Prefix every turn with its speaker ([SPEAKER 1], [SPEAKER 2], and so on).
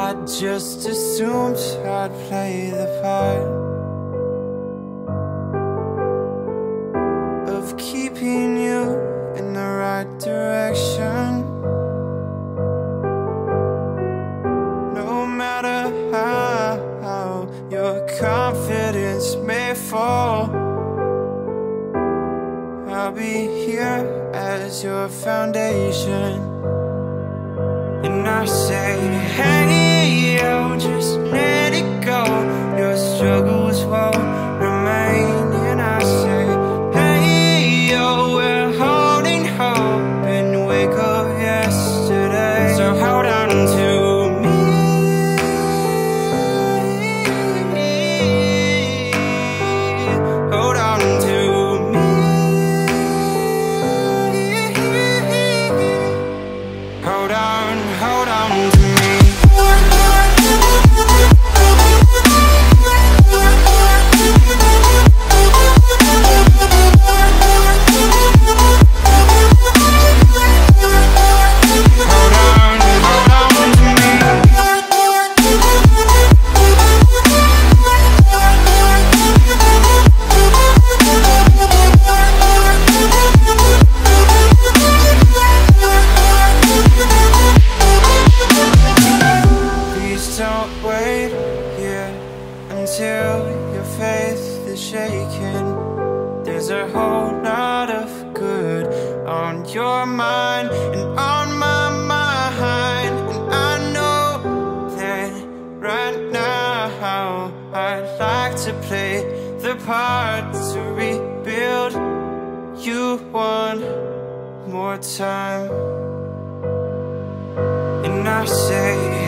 [SPEAKER 1] I just assumed I'd play the part of keeping you in the right direction. No matter how your confidence may fall, I'll be here as your foundation. And I say, hey, yo, just let it go. Your struggles won't remain. And I say, hey, yo, we're holding hope and wake up yesterday. So hold on to me. Hold on to me. Hold on to me. Don't wait here until your faith is shaken. There's a whole lot of good on your mind and on my mind. And I know that right now I'd like to play the part to rebuild you one more time. And I say,